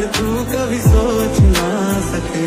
तू कभी सोच ना सके।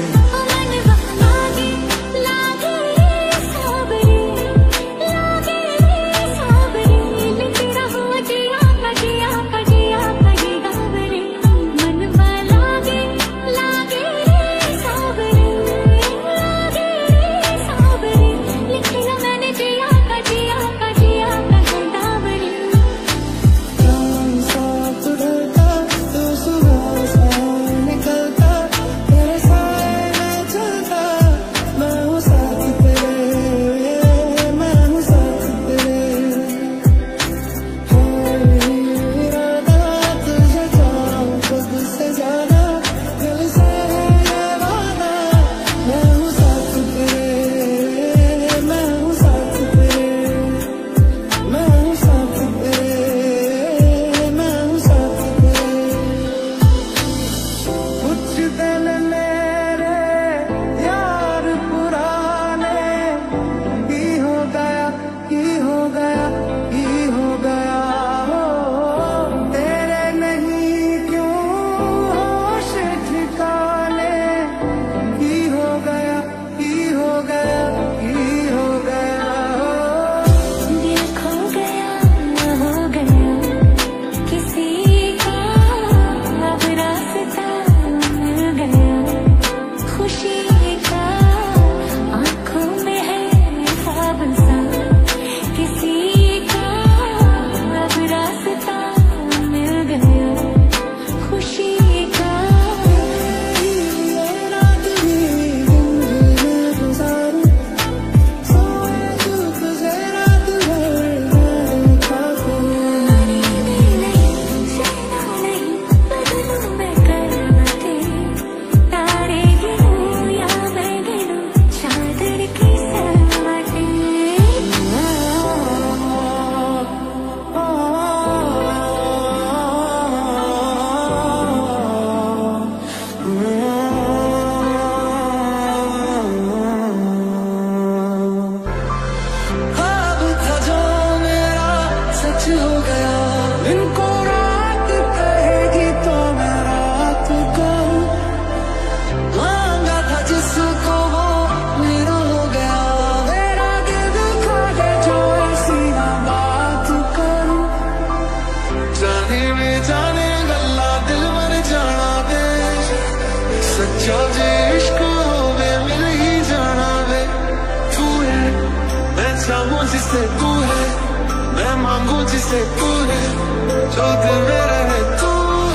जिसे तू है मैं मांगू जिसे तू है, जो दिल में रहे तू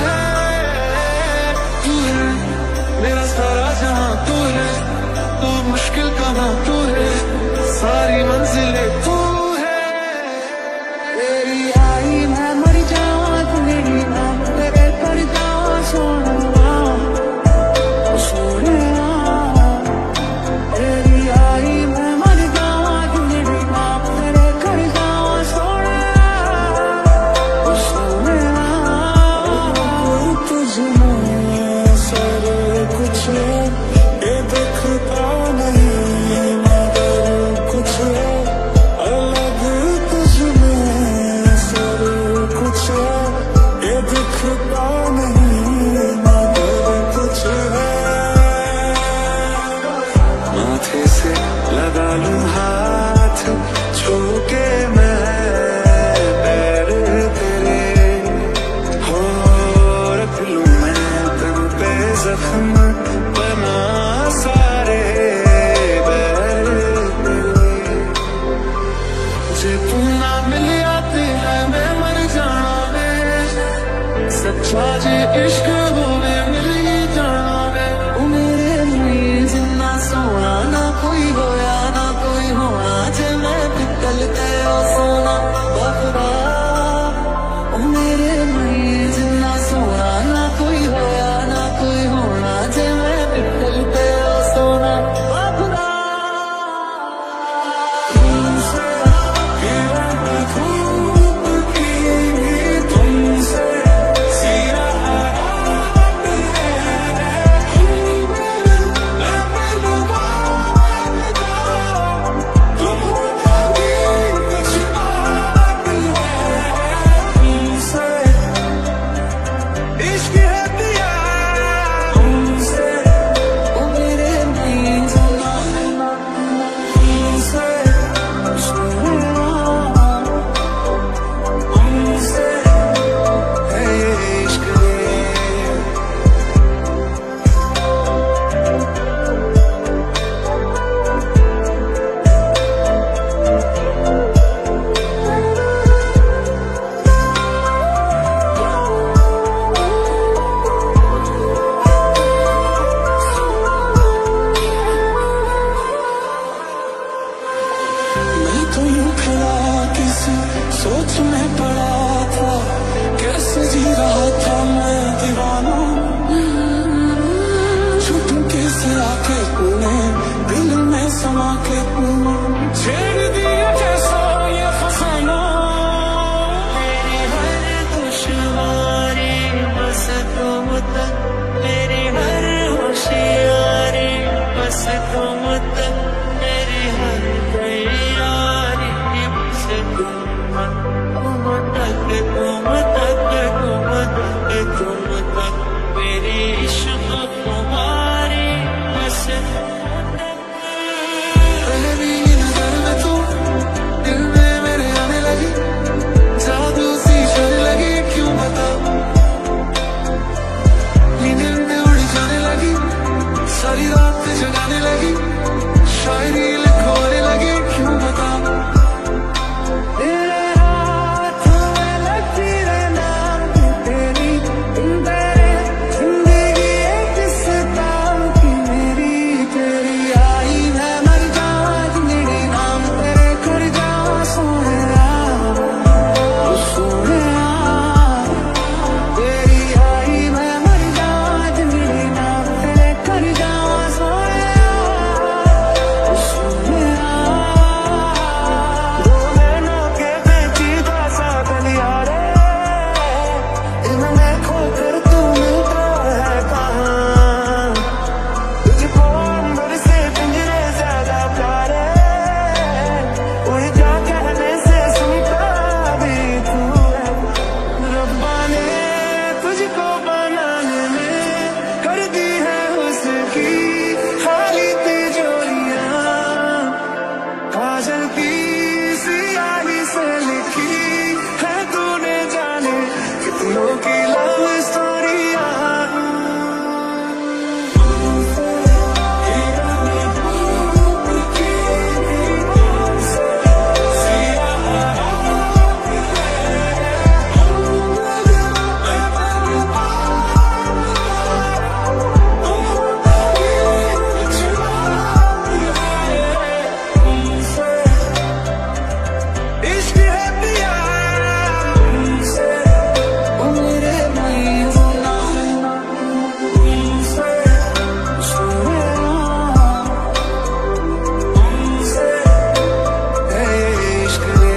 है मेरा सारा जहां तू है, तो मुश्किल कहाँ तू है, सारी मंजिलें तू है। तेरी आई मैं मर जाऊं तेरी नाम तेरे कर जाऊं सोना लगा लूं हाथ छू के मैं पैर तेरे, हो रख लूं मैं तन पे जख्म बना सारे बैर तेरे। जे तू ना मिल आते है मैं मर जाना वे, सच्चा जे इश्क होवे मिल ही जाना वे, ओ मेरे लिए जिन्ना सोना ना कोई होया ना कोई होना जे मैं सोच में पड़ा था, कैसे जी रहा था मैं दीवाना। झुमके से आके तूने दिल में समा के छेड़ दिया कैसा ये फसाना। मेरी हर दुश्वारी बस तुम तक, मेरी हर होशियारी बस तुम तक, मेरी हर तैयारी बस तुम तक, तुम तक, तुम तक, तुम तक, मेरी इश्क तुम्हारी बस तुम तक। पहली नजर में तू दिल में मेरे आने लगी, जादू सी चलने लगी क्यों बता। नींद में उड़ जाने लगी, सारी रात जगाने लगी, शायरी लिखवाने लगी क्यों बता। तेरे हाथों में लगती रहना तेरी, तेरे जिंदगी एक किस्तां की मेरी। तेरी आई मैं मर जाऊं जिंदगी नाम तेरे कर जाऊं सोहरा, सोहरा। तेरी आई मैं मर जाऊं जिंदगी नाम तेरे कर जाऊं सोहरा, सोहरा। दो नैनों के पेचीदा सा गलियारे, इनमें खोकर तू मिलता है कहाँ। तुझको अंबर से पिंजरे ज्यादा प्यारे, उड़ जा कहने से सुनता भी तू है। रब्बा ने तुझको बनाने में कर दी है उसकी खाली तिजोरियां, काजल की सियाही से लिखी है तूने जाने कितनों की लव स्टोरियां। इश्क है प्यारा तुमसे, ओ मेरे भाई होना तुमसे, सोहरा तुमसे, इश्क है।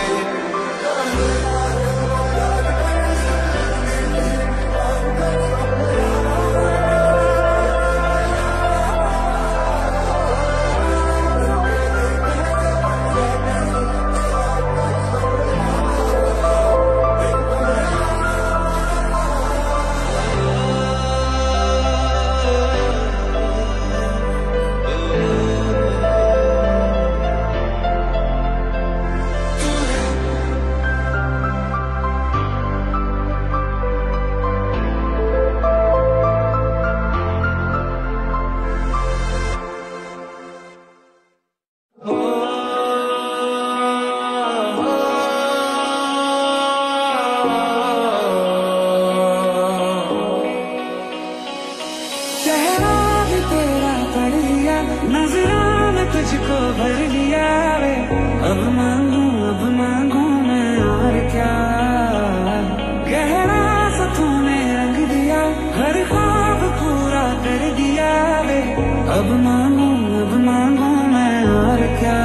चेहरा भी तेरा पढ़ लिया, नजरों में तुझको भर लिया वे। अब मांगू मैं और क्या, गहरा सा तूने रंग दिया, हर ख्वाब पूरा कर दिया वे। अब मांगू मैं और क्या।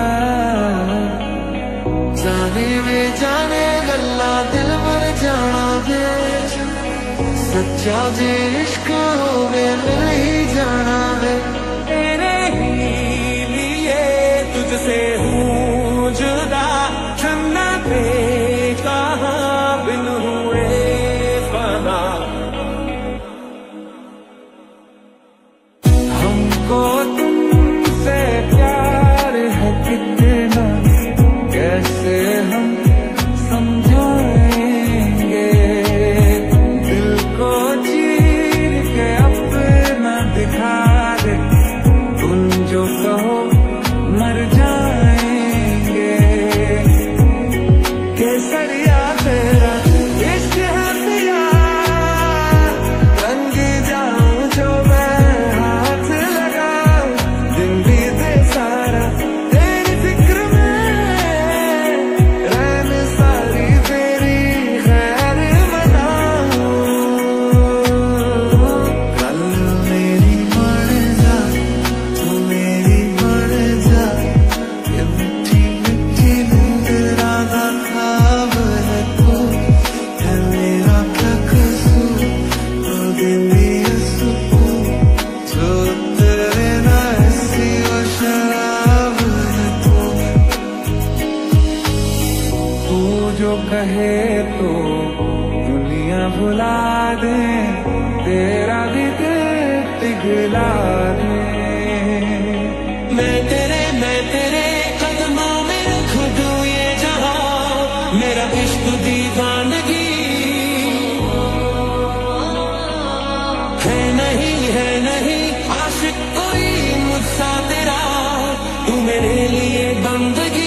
जाने वे जाने गल्ला दिल मर जाना वे, सच्चा जे इश्क होवे मिल ही जाना वे। तेरे ही लिए तुझसे हूँ जुदा, छन्ना पे कहाँ बिन हुए फना। हमको तुमसे प्यार है कितना, कैसे हम समझाएंगे। दिल को चीर चाहे तो दुनिया भुला दे, तेरा भी दिल पिघला दे। मैं तेरे कदमों में खुद ये जहां, मेरा इश्क दीवानगी है नहीं आशिक कोई मुझसा तेरा, तू मेरे लिए बंदगी।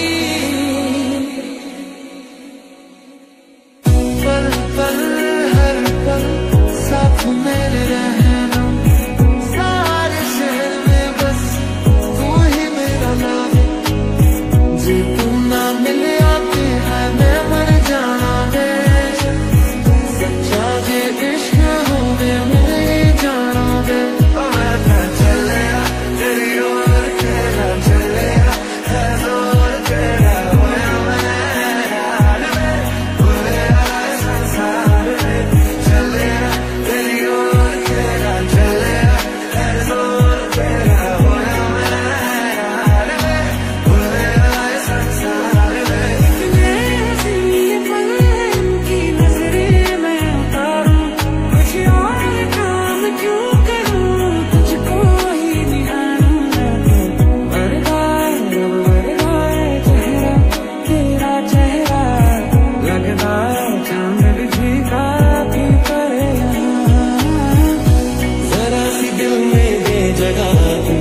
पल पल हर पल साथ मेरे रहना, सारे शहर में बस तू ही मेरा नाम। जी तू ना मिले आते है मैं मर जाना वे, सच्चा ये इश्क हो गया मेरे जाना वे। मैं चले तेरी ओर तेरा चले है जोर तेरा, होया मैं यार में बुरे आए संसार में। चले तेरी ओर तेरा चले है जोर तेरा, होया मैं यार में बुरे आए संसार में। इतने हसीन पल इनकी नजरें मैं उतारूं, कुछ और काम क्यों करूं, तुझको ही निहारूं मैं तो। मर गए चेहरा तेरा चेहरा, लगता चांद भी काफी परे यहाँ। जरा सी दिल में दे जगह तू,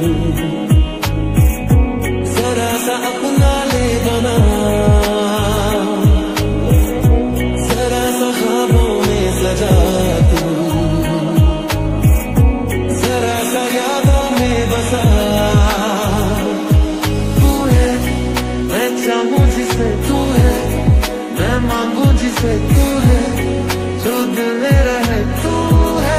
जरा सा अपना ले बना, जरा सा ख्वाबों में सजा तू, जरा सा यादों में बसा। तू है मैं चाहूं जिसे तू है, मैं मांगू जिसे तू है, जो दिल में रहे तू है।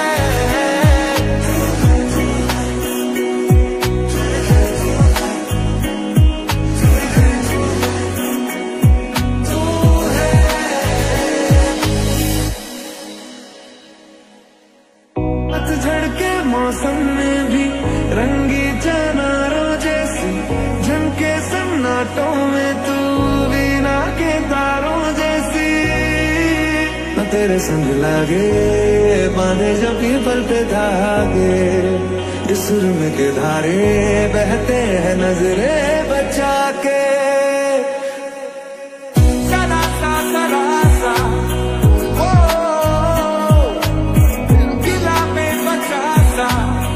पतझड़ के मौसम में भी रंगी चनारों जैसी, झमके सन्नाटों में तू बिना के तारों जैसी। न तेरे संग लागे बांधे जो पीपल पे धागे, इस सुरम के धारे बहते हैं नजरे बचा के। सदा सा गिला में बचा सा,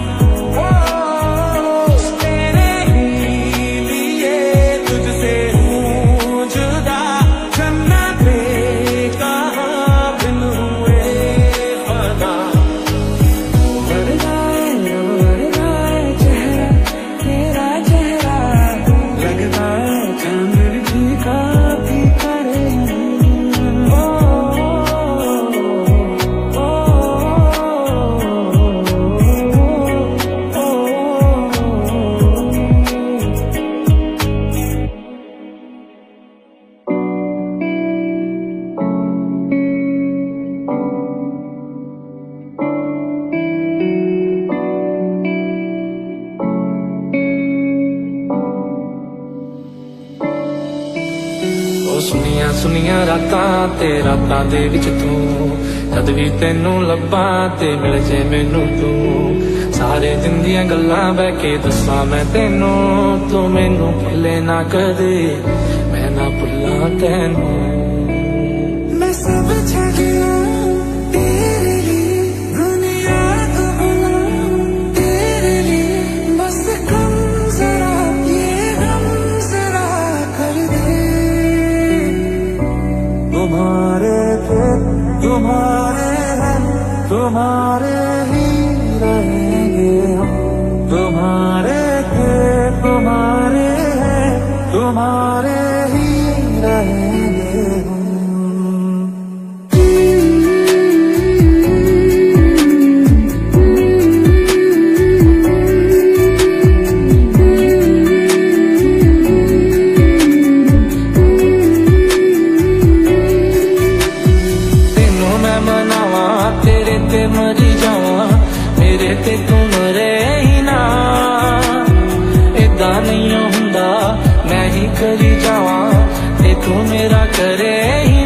तेरे ही लिए तुझसे हूँ जुदा, जन्नते कहाँ बिन हुए फना। मर गए चेहरा तेरा चेहरा, लगता चांद भी काफी परे। सुनिया रातां ते रातां दे विच तू, जद भी तेनू लब्बां ते मिल जे मैनू तू। सारे दिन दियां गल्लां बह के दस्सां मैं तेनू, तू मैनू भुले ना कदे मैं ना भुल्लां तैनू। मैं सब छड्डिया तेरे लिए, दुनिया को भुलाऊं तेरे लिए, बस कम जरा ये गम जरा कर दे। तुम्हारे थे तुम्हारे हैं तुम्हारे ही रहेंगे हम, तुम्हारे थे तुम्हारे हैं तुम्हारे ही रहेंगे हम। तेरे ते मरी जावा, मेरे ते तू मरे ही ना। नहीं हुंदा मैं ही करी जावा ते तू मेरा करे ही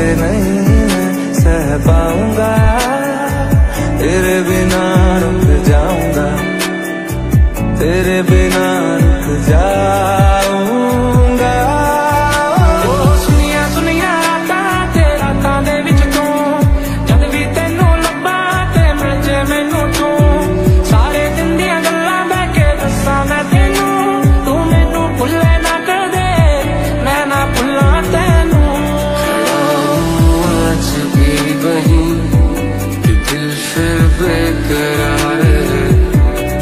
से नहीं मैं सह पाऊंगा, तेरे बिना रुक जाऊंगा, तेरे बिना रुक जाऊंगा। ओ सुनिया सुनिया रातां ते रातां दे विच तू, जद भी तेनू लब्बा ते मिल जे मैनू तू, सारे दिन दियां गल्लां बह के दस्सां मैं तेनू, तू मैनू भुल्ले ना कर दे, मैं ना भुल्लां तेनू। आज भी वही दिल फिर बेकरार है,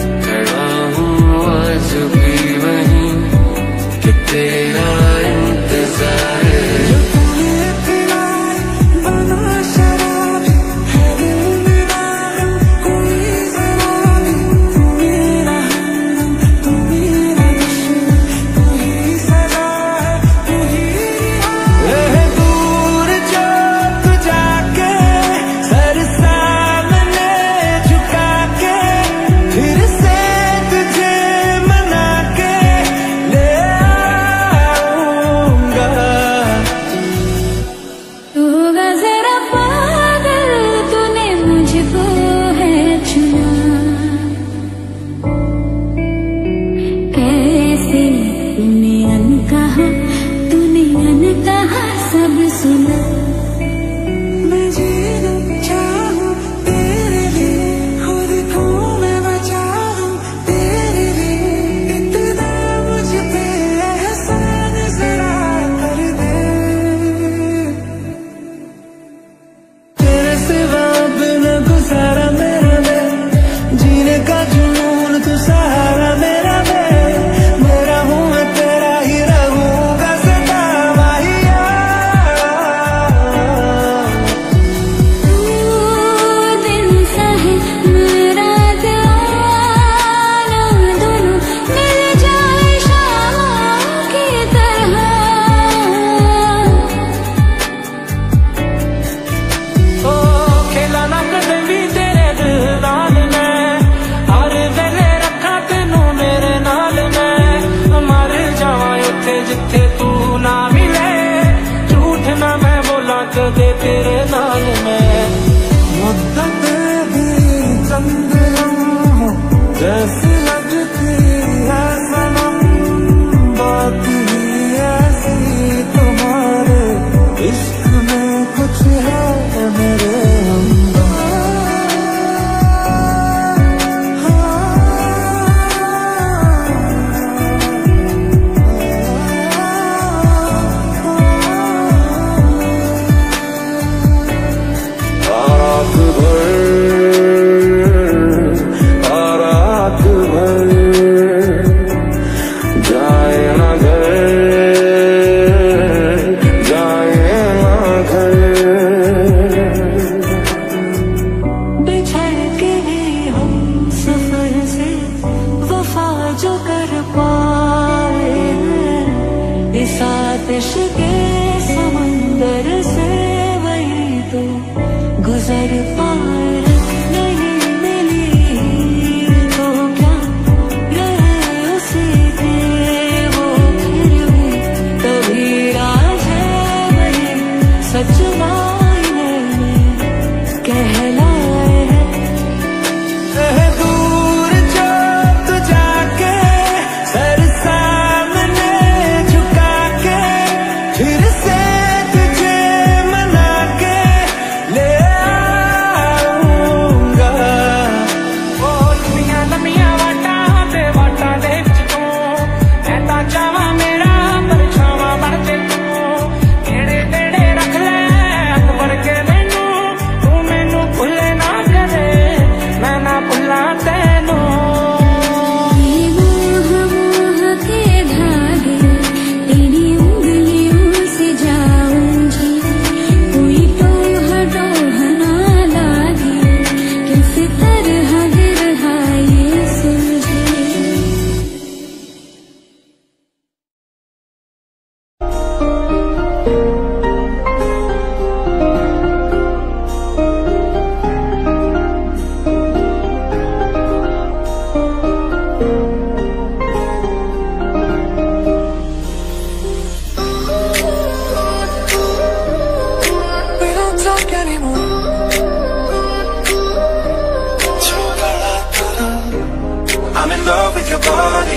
love with your body.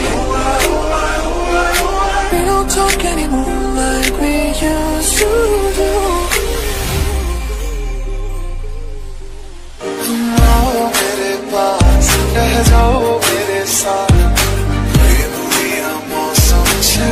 We don't talk anymore like we used to do. तुम आओ मेरे पास, रह जाओ मेरे साथ, ये दुनिया मौसम छे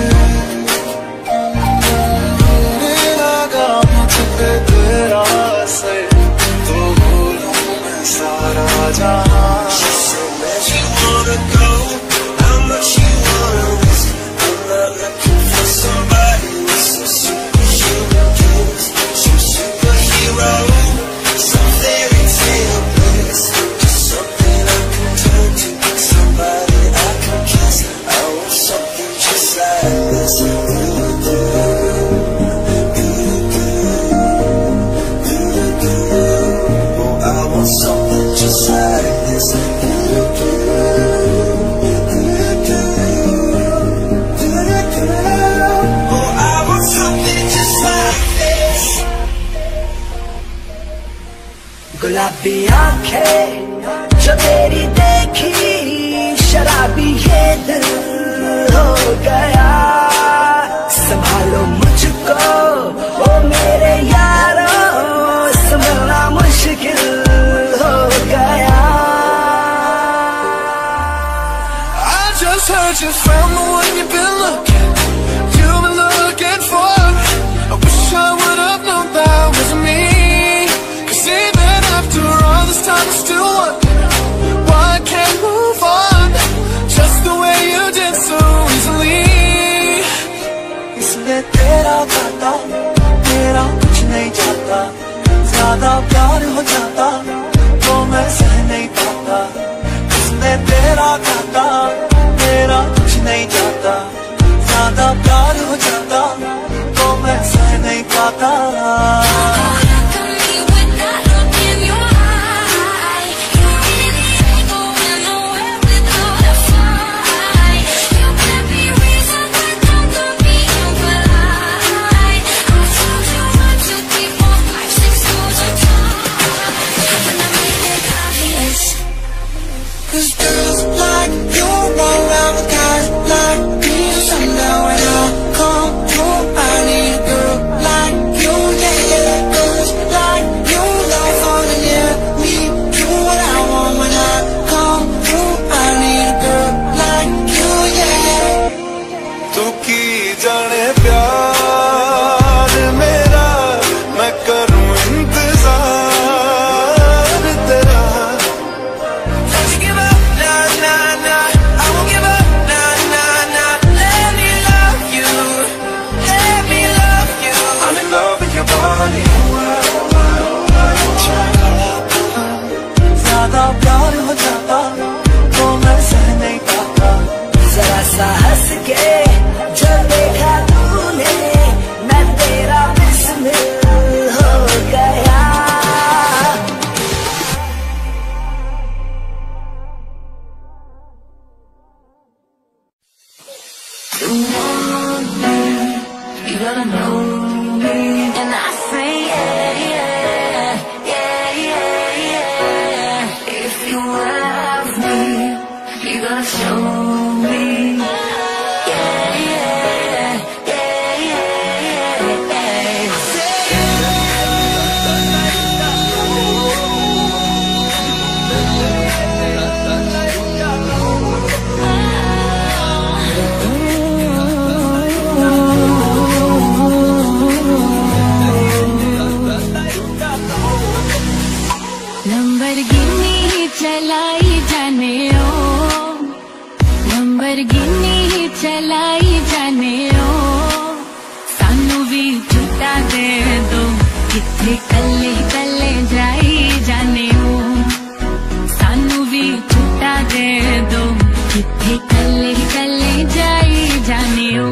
मेरा गाम पे तेरा से तो बोलूं मैं सारा जहां. You wanna go, how much you wanna risk? I'm not looking for somebody with some superhuman gifts, some superhero, some fairy tale bliss, just something I can turn to, somebody I can kiss. I want something just like this. Oh, I want something just like this. गुलाबी आंखें जो तेरी देखी, शराबी ये दिल हो गया. संभालो मुझको ओ मेरे यारो, संभलना मुश्किल हो गया. I just heard you found the one you've been looking for. I wish I would have known that was me. After all this time I still wonder why I can't move on just the way you did so easily. इसलिए तेरा गाता मेरा कुछ नहीं जाता, ज्यादा प्यार हो जाता तो मैं सह नहीं पाता. इसलिए तेरा गाता मेरा कुछ नहीं जाता, ज्यादा प्यार हो जाता तो मैं सह नहीं पाता. Cause girls like you run around with guys like me. So now when I come through, I need a girl like you, yeah, yeah. Girls like you love falling near me, do what I want when I come through. I need a girl like you, yeah, yeah. तू की जाने प्यार मेरा, मैं करूँ इंतजार तेरा. ज्यादा प्यार हो जाता तो मैं सह नहीं पाता. जरा सा हंस के जो देखा तूने, मैं तेरा बिस्मिल हो गया. You want me, you gotta know me, and I say yeah, yeah, yeah, yeah, yeah. If you love me, you gotta show me. Yeah, yeah, yeah, yeah, yeah. Lamborghini चलाई जाने ओ, लंबरगिनी चलाई जाने ओ. सानू भी छुट्टा दे दो, किथे कल्ले कल्ले जाई जाने ओ. सानू भी छुट्टा दे दो, किथे कल्ले कल्ले जाई जाने ओ.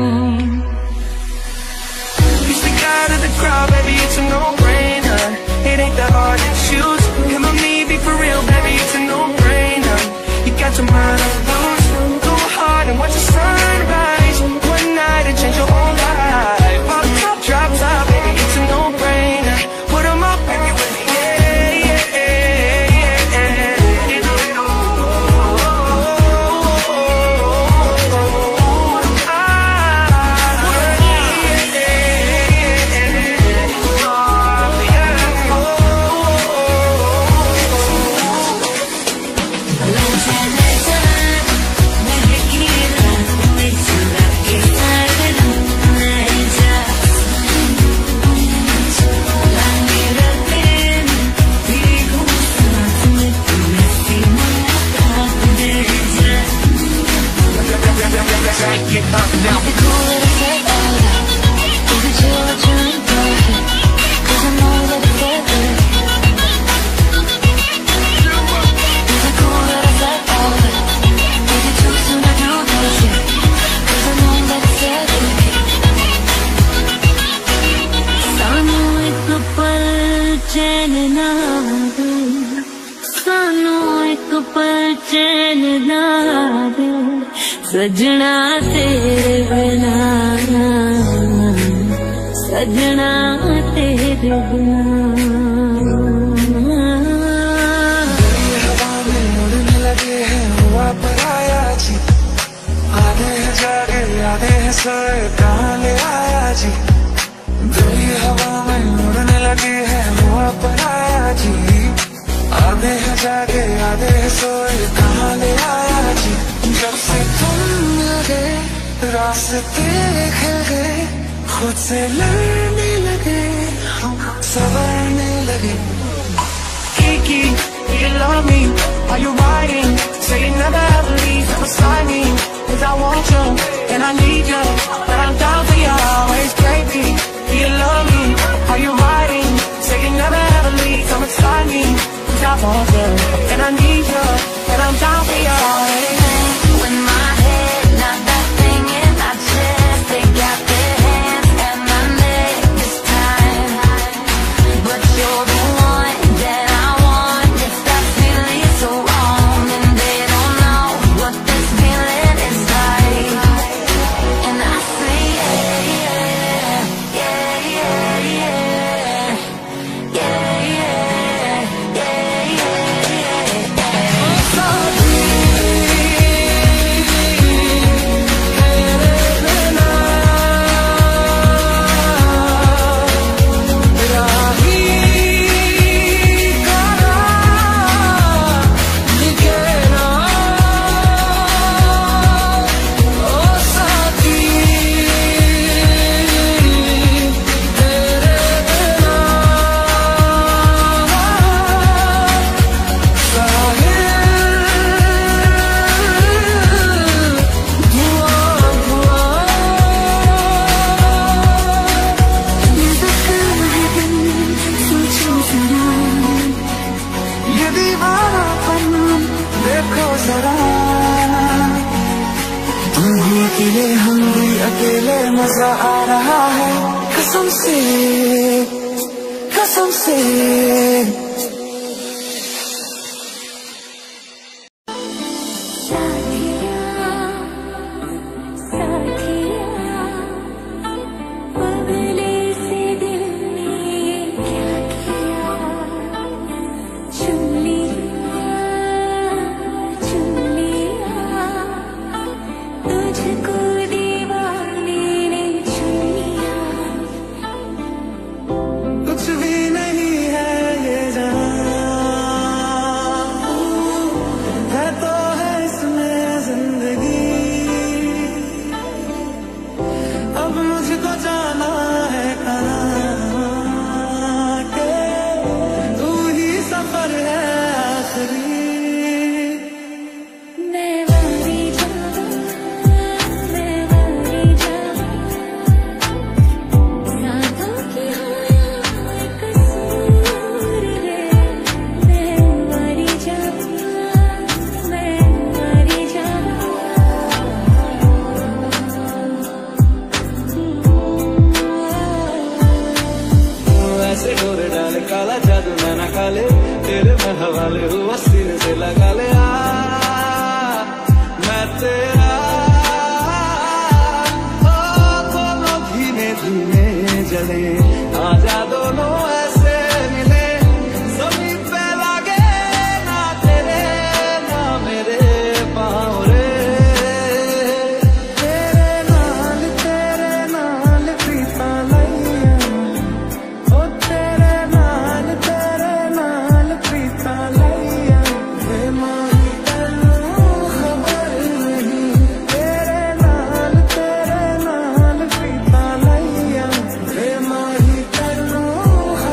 He's the guy to the crowd, baby, it's a no-brainer. It ain't that hard to choose. Him or me, be for real, baby, it's a no-brainer. You got your mind on loose, go hard and watch the sunrise. One night and change your whole life. All the top drops out, baby, it's a no-brainer. Put 'em up everywhere. get knocked down. Is it cool that I said all that? Is it you or trying to it? 'Cause I know that it felt good. Is it cool that I said all that? Is it too soon to do this yet? 'Cause I know that it felt good. सानू एक पल चैन ना दे, सानू एक पल चैन ना दे, सजना तेरे बिना, सजना तेरे बिना। हवा में उड़ने लगे हैं हुआ पराया जी, आधे हैं जागे आधे हैं सोए कहाँ ले आया जी। दिल्ली हवा में उड़ने लगे हैं हुआ पराया जी, आधे हैं जागे आधे हैं सोए कहाँ ले आया जी। जब से तुम मिल गए रास्ते खिल गए, खुद से लड़ने लगे हम संवरने लगे। Kiki, do you love me? Are you riding? Say you never ever leave beside me. 'Cause I want you and I need you, but I'm down for you always, baby. Do you love me? Are you riding? Say you never ever leave beside me. 'Cause I want you and I need you, but I'm down for you always. When my head, not that thing in my chest, they got their hands at my neck this time. But you're the one that I want. If that feeling is so wrong, and they don't know what this feeling is like. And I say yeah, yeah, yeah, yeah, yeah, yeah, yeah, yeah, yeah. Oh, so ये दीवानापन देखो जरा, तुम भी अकेले हम भी अकेले मजा आ रहा है कसम से, कसम से। बगले से दिल ने क्या किया, चुम लिया तुझको दीवाने ने चुम लिया। कुछ भी नहीं है ये जहां, है तो है इसमें जिंदगी। अब मुझको जाना है कहाँ के, तू ही सफर है आखिरी। मैं मरी जाऊं, मैं मरी जाऊं, साथों की होया कसूर है। मैं मरी जाऊं, मैं मरी जाऊं। ऐसे डोरे डाल काला जादू मैं ना काले, तेरे मैं हवाले हुआ सीने से लगा ले। मैं तेरा ओ दोनों धीमे धीमे जले, आजा दोनों ऐसे मिले, जमीन पे लागे ना तेरे ना मेरे पाँव रे। तेरे नाल प्रीता लैया, ओ तेरे नाल प्रीता लैया। वे माही तैनू खबर नहीं, तेरे नाल प्रीता लैया। वे माही तैनू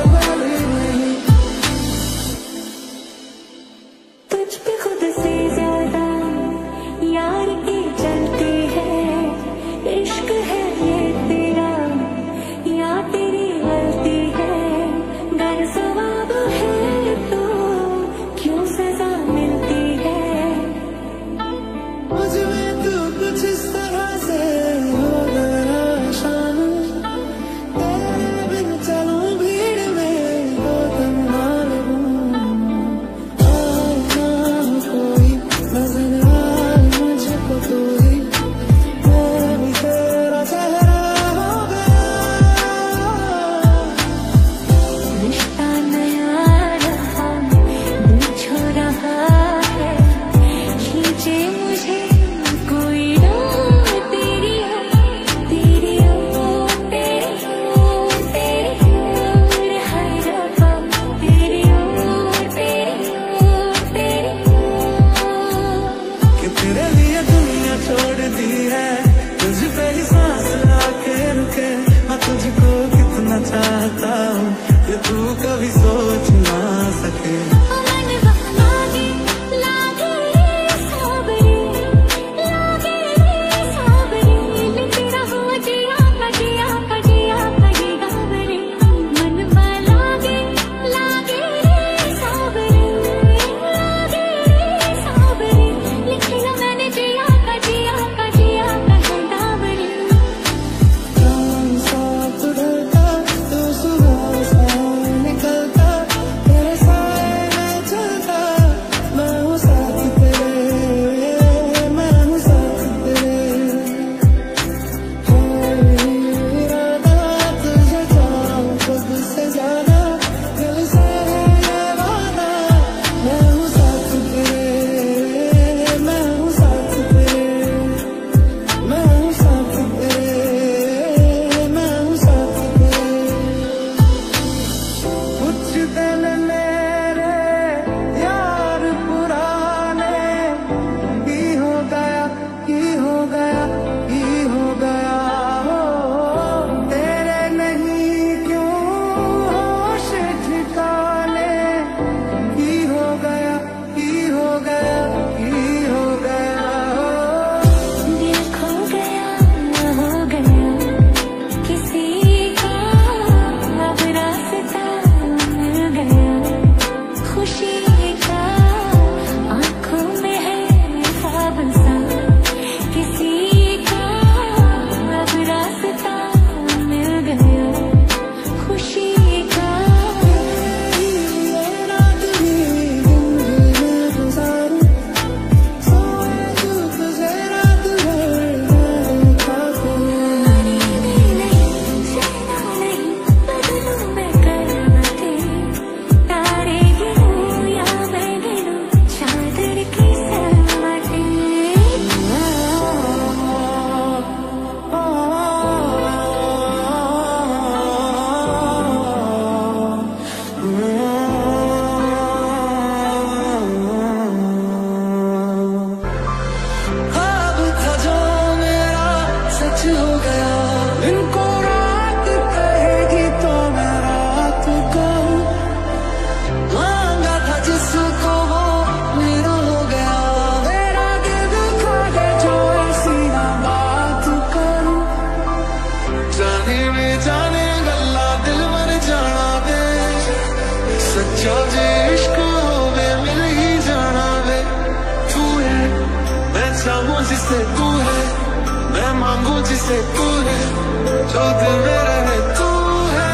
जिसे तू है, मैं मांगू जिसे तू है, जो दिल में रहे तू है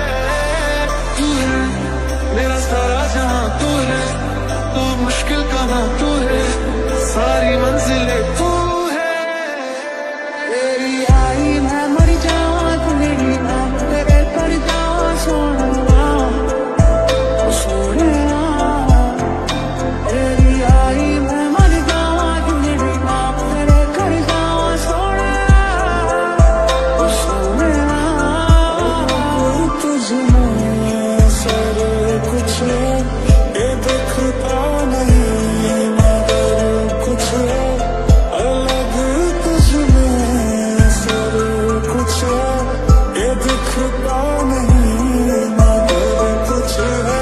मेरा सारा जहां तू है, तो मुश्किल कहाँ तू है, सारी मंजिलें तू है। तेरी आई मैं मर जाऊं, तेरी नाम तेरे कर जाऊं सोना सोना। तेरी आई मैं मर जाऊं, तेरी नाम तेरे कर जाऊं सोना सोना। तुझमें सारे कुछ ये दिखता नहीं मगर कुछ अलग, तुझमें सारे कुछ ये दिखता नहीं मगर कुछ है।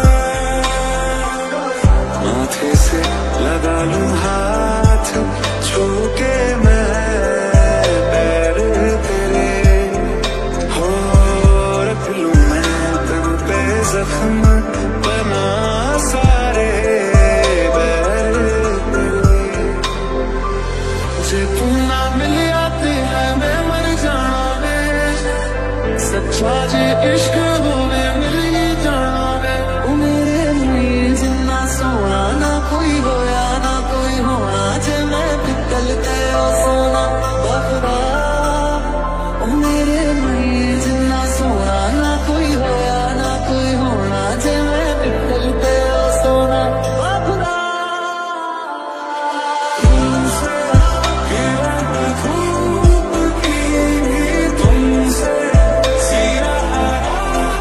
माथे से लगा लूं हाथ छू के मैं पैर तेरे, हो रख लूं मैं तन पे जख्म बना सारे बैर तेरे। जे तू ना मिल आते है मैं मर जाना वे, सच्चा जे इश्क होवे मिल ही जाना वे। ओ मेरे लिए जिन्ना सोना ना कोई होया ना कोई होना, जे मैं पिघल के ओ सोना बखरा। ओ मेरे लिए जिन्ना सोना ना कोई होया ना कोई होना, जे मैं पिघल के ओ सोना बखरा। तुमसे धूप की तुमसे सिया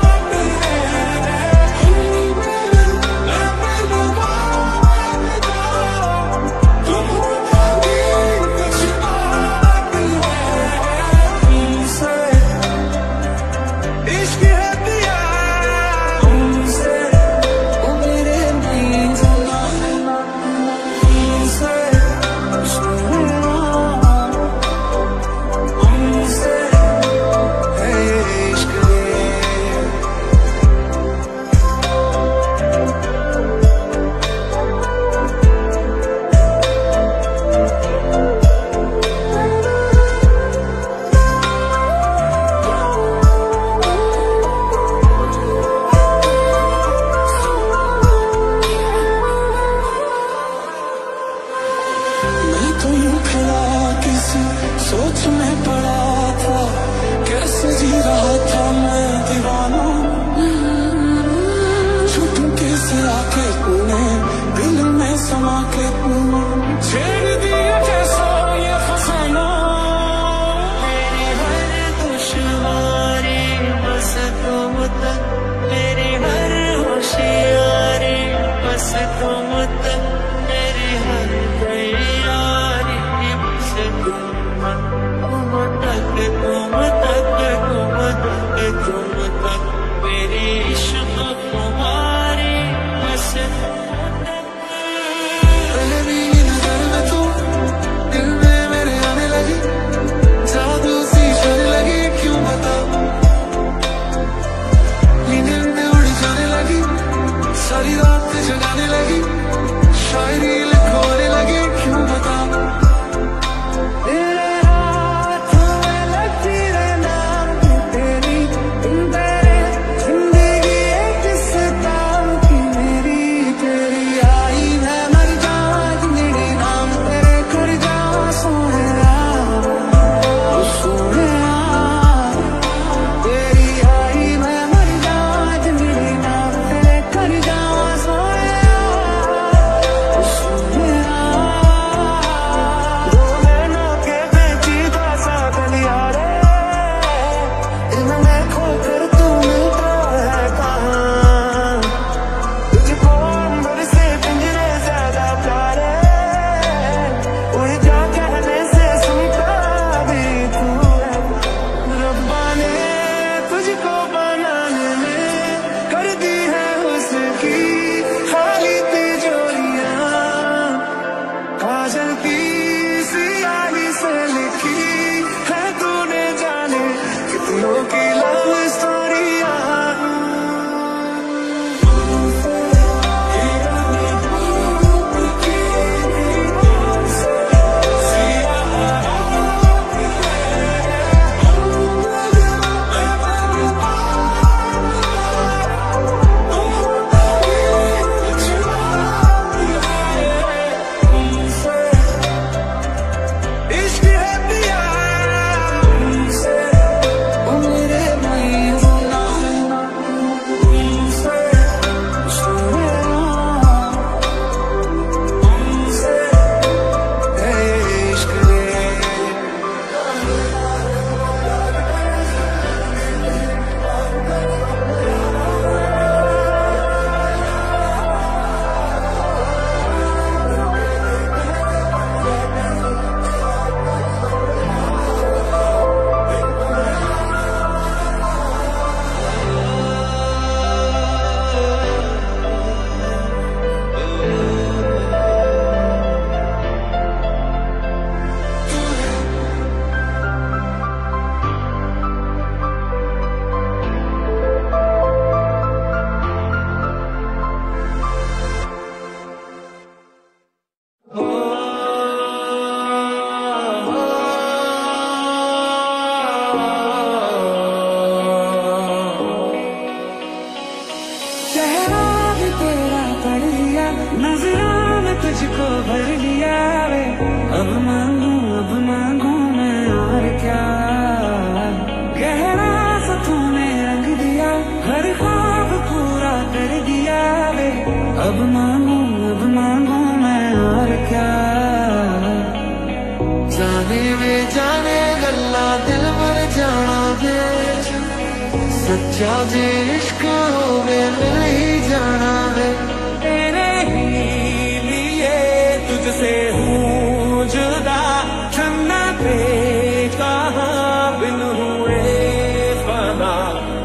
जाने वे जाने गल्ला दिल भर जाना वे सच्चा जे इश्क होवे मिल ही जाना वे तेरे ही लिए तुझसे हूँ जुदा छन्ना पे कहाँ बिन हुए फना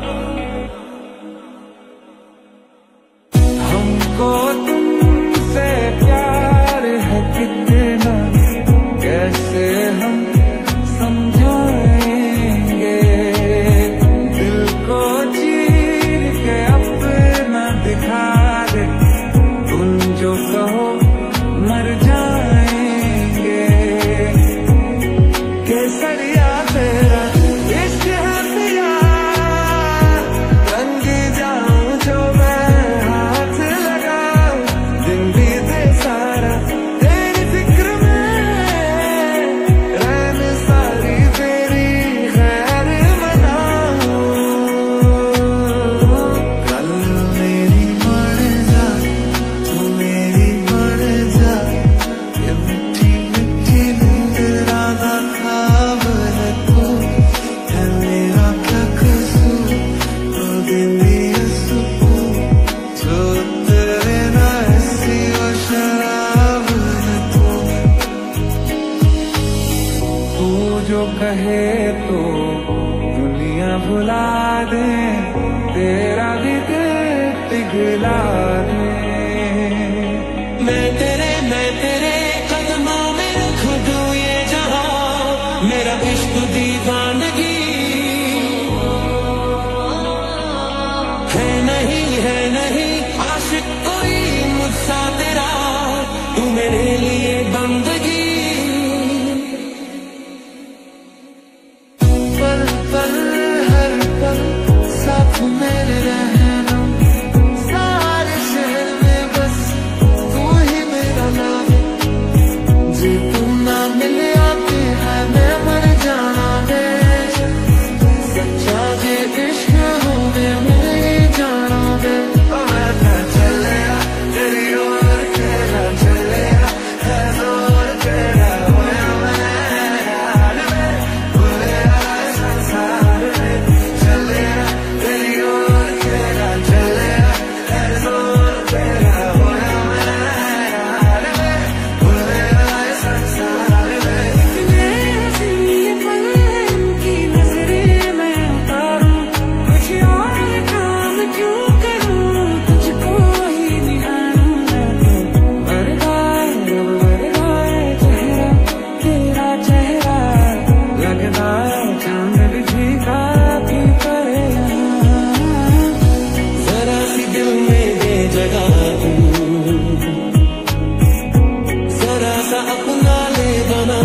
हमको तुमसे प्यार है कितना कैसे हम समझाएंगे दिल को चीर के अपना दिखा दे तुम जो कहो मर जाएंगे केसरिया तेरा इश्क है पिया रंगी जाऊं जो मैं हाथ लगाऊं दिन बीते सारा तेरी फिक्र में रहने सारी तेरी खैर मनाऊं कल मेरी मर जा तू मेरी मर जा ये मिट्टी मिट्टी नींद राधा ख्वाब है तू है मेरा क्या कसूर तो दिली सुकून जो तेरे ना ऐसी वो शराब है तू जो कहे तो दुनिया भुला दे तेरा भी दिल पिघला दे मैं तेरे कदमों में रख दूं ये जहां मेरा इश्क दीवानगी है नहीं आशिक कोई मुझसा तेरा तू मेरे लिए बंदगी पल पल हर पल साथ मेरे रहना सारे शहर में बस तू ही मेरा नाम जी तू ना मिले आते है मैं मर जाना वे सच्चा जे इश्क हो वे मिल ही जाना वे मैं चले तेरी ओर तेरा चले है जोर तेरा होया मैं यार में बुरे आए संसार में चले तेरी ओर तेरा चले है जोर तेरा होया मैं यार में बुरे आए संसार में इतने हसीन पल इनकी नजरें मैं उतारूं कुछ और काम क्यों करूं तुझको ही निहारूं मैं तो बरगाए चेहरा तेरा चेहरा लगता है चांद भी काफी परे जरा सी दिल में दे जगह तू जरा सा अपना ले बना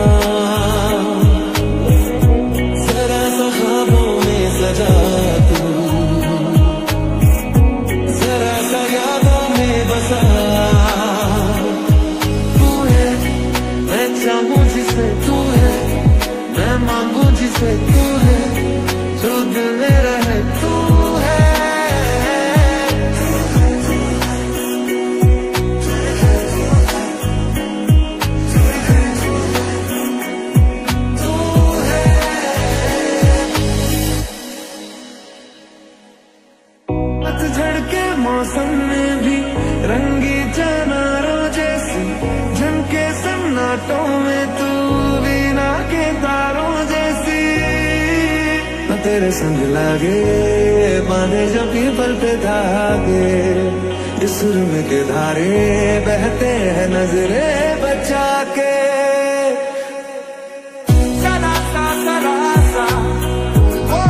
जरा सा ख्वाबों में सजा तू जरा सा यादों में बसा तू है मैं चाहूँ जिसे तू है मैं मांगू जिसे तू है जो दिल में रहे तू है पतझड़ के मौसम में भी रंगी चनारों जैसी झमके सन्नाटों में तू बिना के तारों जैसी मैं तेरे संग लागे बांधे जो पीपल पे धागे इस सुर में के धारे बहते हैं नजरे बचा के जरा सा ओ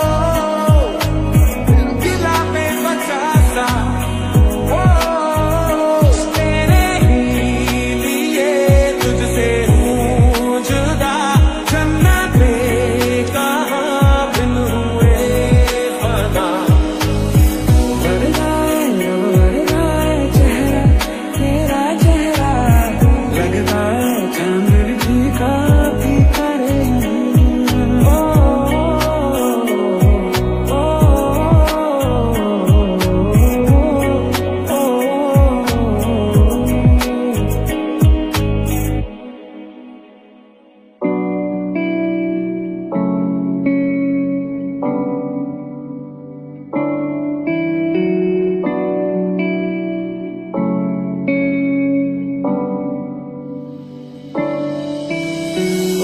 गिला पे बचा सा ओ तेरे ही लिए तुझसे हूँ जुदा छन्ना पे कहाँ बिन हुए फना बढ़ गए चेहरा तेरा चेहरा लगता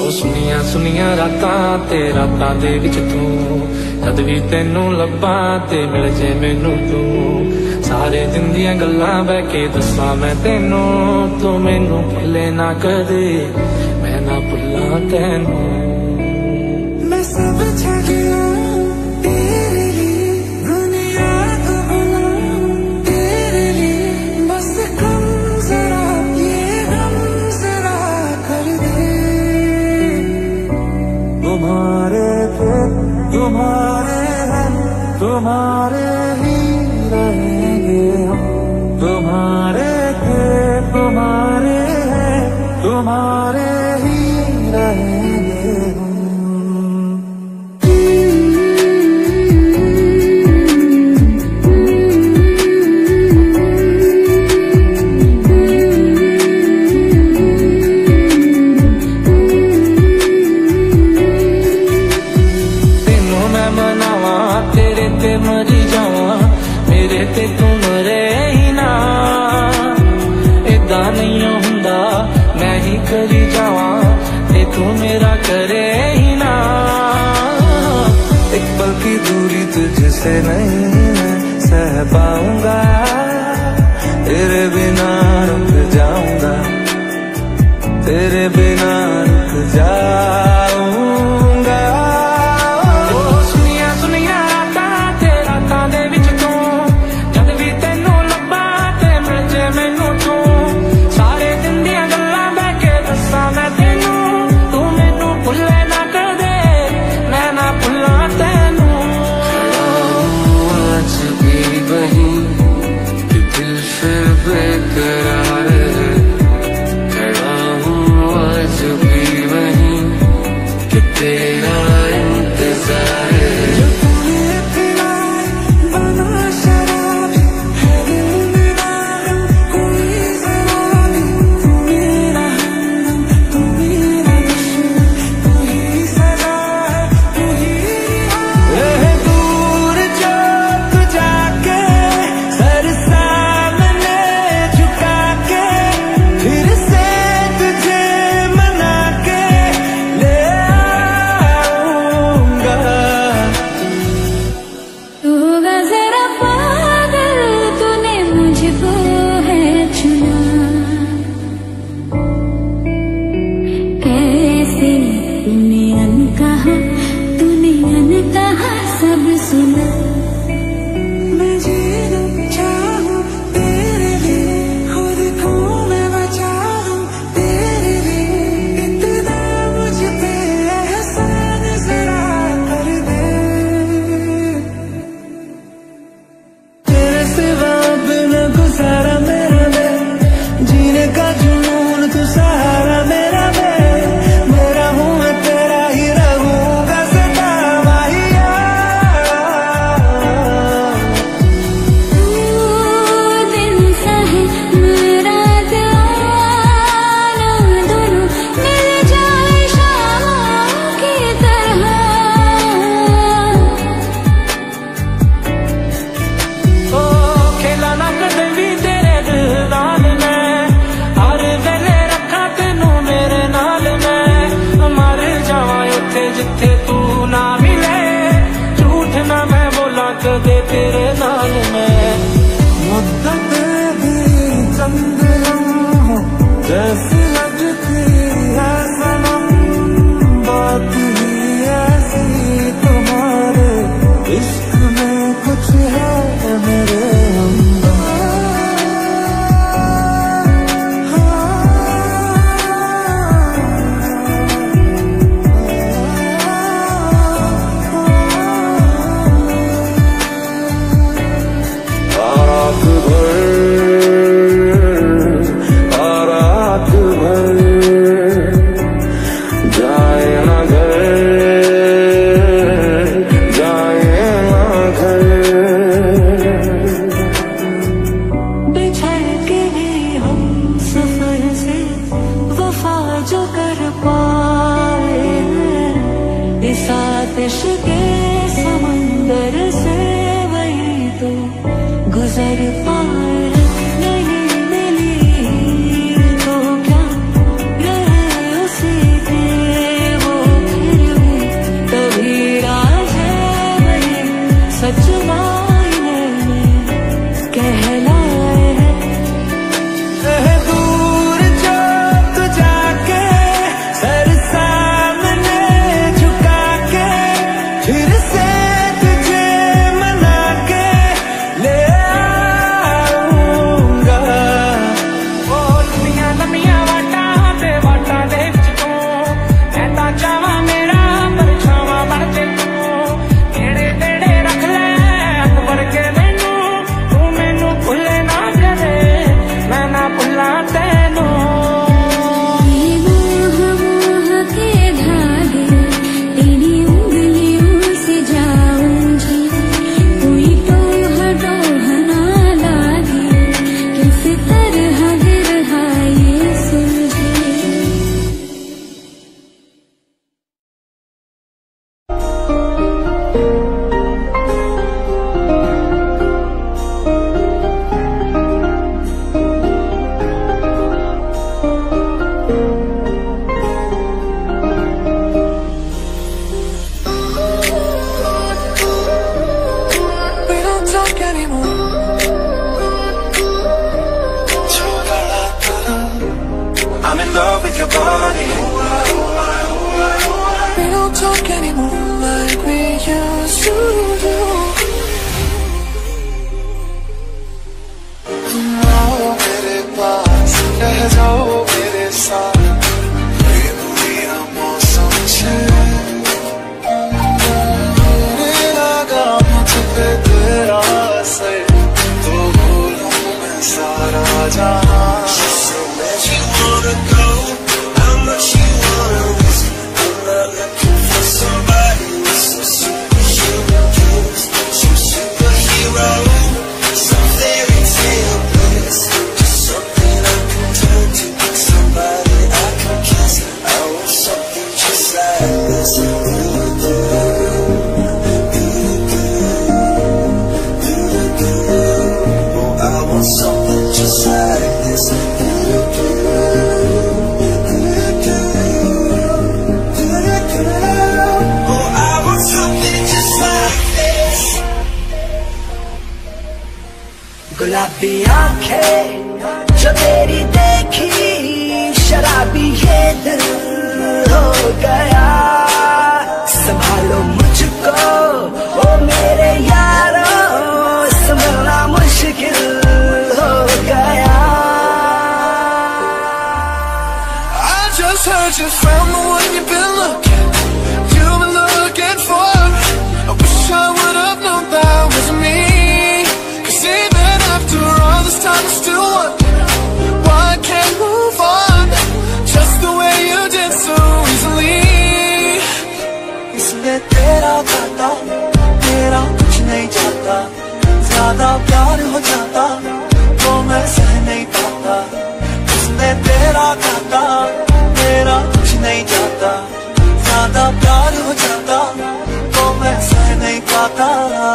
ਉਹ ਸੁਨੀਆਂ ਸੁਨੀਆਂ ਰਾਤਾਂ ਤੇ ਰਾਤਾਂ ਦੇ ਵਿੱਚ ਤੂੰ ਜਦ ਵੀ ਤੈਨੂੰ ਲੱਭਾਂ ਤੇ ਮਿਲ ਜੇ ਮੈਨੂੰ ਤੂੰ ਸਾਰੇ ਦਿਨ ਦੀਆਂ ਗੱਲਾਂ ਬਹਿ ਕੇ ਦੱਸਾਂ ਮੈਂ ਤੈਨੂੰ ਤੂੰ ਮੈਨੂੰ ਭੁੱਲੇ ਨਾ ਕਦੇ ਮੈਂ ਨਾ ਭੁੱਲਾਂ ਤੈਨੂੰ मैं सब छड़ लूं तेरे लिए दुनिया को बुलाऊं तेरे लिए बस कम जरा ये गम जरा कर दे तुम्हारे पे तुम्हारे हैं तुम्हारे ही रहेंगे हम तुम्हारे पे तुम्हारे हैं तुम्हारे ही रहेंगे हम मरी जावा मेरे ते तू मरे ही ना इदा नहीं हुंदा मैं ही करी जावा ते तू मेरा करे ही ना एक पल की दूरी तुझसे नहीं मैं सह पाऊंगा तेरे बिना रुक जाऊंगा तेरे बिना रुक जाऊंगा गुजर पाए नहीं मिली तो क्या रहे उसी के talk anymore like we used to do. तुम आओ मेरे पास, रह जाओ मेरे साथ, मेरा मौसम छे लगा मुझे तेरा असर, तो भूलूं मैं सारा जहां. गुलाबी आंखें जो तेरी देखी, शराबी ये दिल हो गया. संभालो मुझको ओ मेरे यारो, संभलना मुश्किल हो गया. I just heard you found the one you've been looking for. I wish I would have known that wasn't me. After all this time, I still wonder why I can't move on just the way you did so easily. इसलिए तेरा खाता, तेरा कुछ नहीं जाता, ज्यादा प्यार हो जाता तो मैं सह नहीं पाता. इसलिए तेरा खाता, तेरा कुछ नहीं जाता, ज्यादा प्यार हो जाता तो मैं सह नहीं पाता.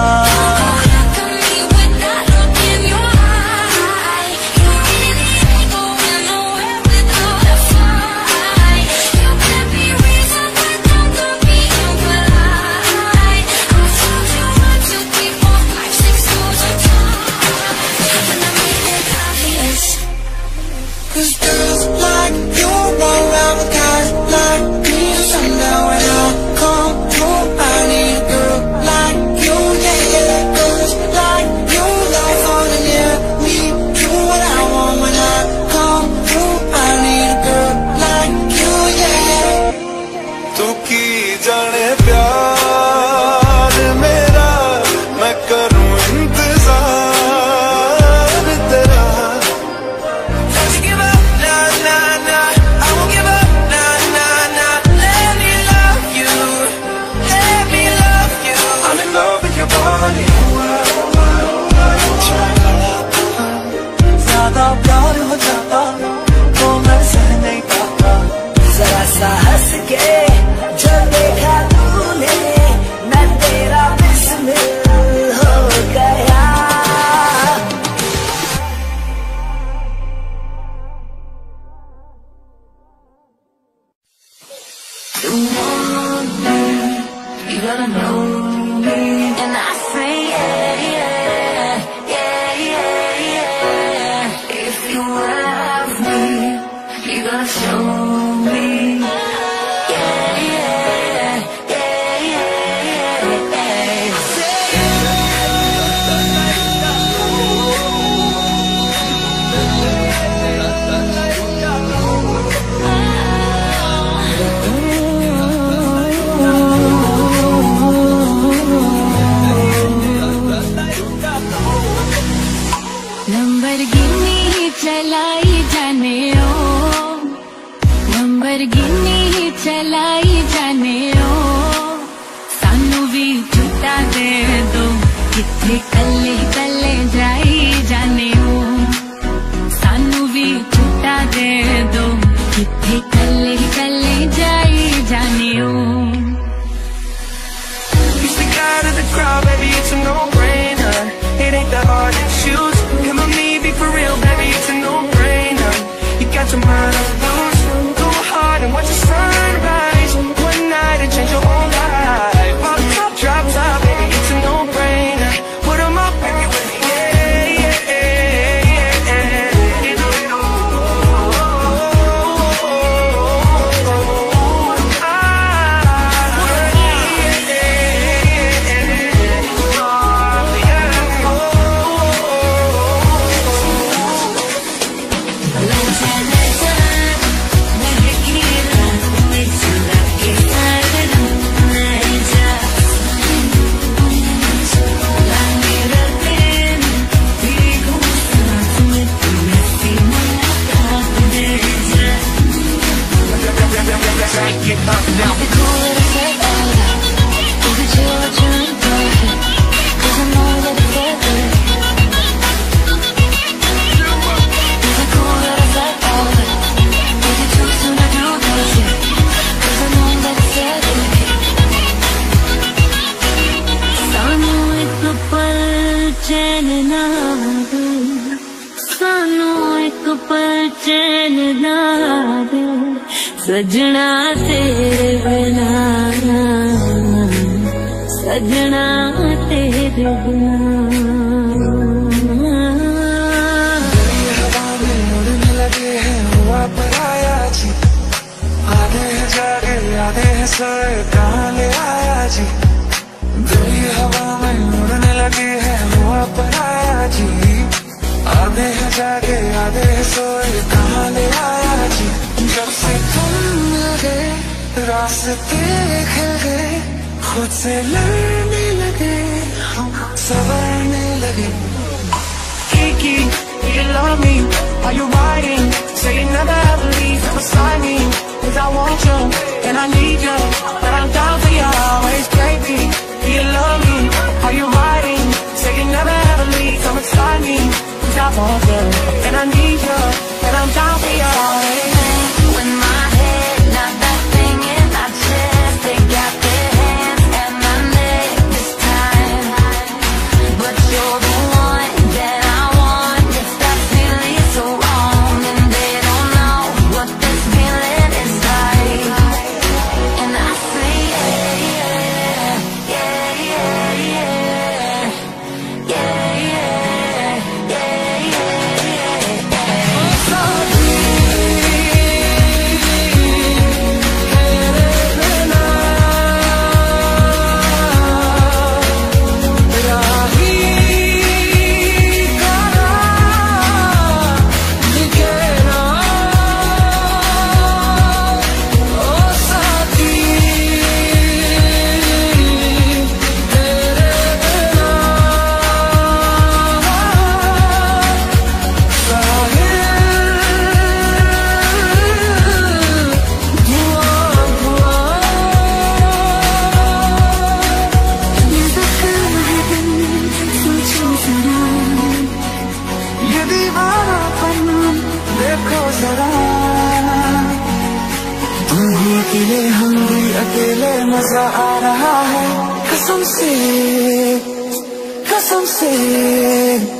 Cause girls like you run around with guys like me. Somehow when I come through, I need a girl like you, yeah, yeah. Girls like you love fun and yeah, me do what I want when I come through. I need a girl like you, yeah, yeah. तू की जाने प्यार मेरा, मैं करूँ इंतजार तेरा. ज्यादा प्यार हो जाता तो मैं सह नहीं पाता. जरा सा हंस के जो देखा तूने, मैं तेरा बिस्मिल हो गया. You want me, you gotta know me, and I say yeah, yeah, yeah, yeah, yeah. If you love me, you gotta show me. Yeah, yeah, yeah, yeah, yeah. Lamborghini चलाई जाने ओ, लंबरगिनी चलाई जाने ओ, सानू भी छुट्टा दे दो, किथे कल्ले कल्ले जाई जाने ओ. सानू भी छुट्टा दे दो, किथे कल्ले कल्ले जाई जाने ओ. You stick out of the crowd, baby, it's a no-brainer. It ain't that hard to choose. Come on, me, be for real, baby, it's a no-brainer. You got your mind on loose. Go hard and watch the sunrise. One night and change your whole life. While the top drops out, baby, it's a no-brainer. Put 'em up, baby, with me, yeah, yeah, yeah, yeah. I'll be cool with a take over. Is it you or you ain't perfect? 'Cause I know that it's perfect. Is it cool that I take over? Is it too soon to do this yet? 'Cause I know that it's perfect. सानू एक पल चैन ना दे, सानू एक पल चैन ना दे, सजना तेरे बिना, सजना तेरे बिना। हवा में उड़ने लगे हैं हुआ पराया जी, आधे हैं जागे आधे हैं सोए कहाँ ले आया जी। दिल हवा में उड़ने लगे हैं हुआ पराया जी, आधे हैं जागे आधे हैं सोए कहाँ ले आया जी। जब से तुम मिल गए रास्ते खिल गए, खुद से लड़ने लगे हम संवरने लगे। Kiki, do you love me? Are you riding? Say you never ever leave beside me. 'Cause I want you and I need you, but I'm down for you always, baby. Do you love me? Are you riding? Say you never ever leave from beside me. 'Cause I want you and I need you, but I'm down for you always. When my head, not that thing in my chest, they got their hands at my neck this time. But you're the one that I want. It's that feeling so wrong, and they don't know what this feeling is like. And I say yeah, yeah, yeah, yeah, yeah, yeah, yeah, yeah, yeah. So ये दीवानापन देखो जरा, तुम भी अकेले हम भी अकेले मजा आ रहा है कसम से, कसम से।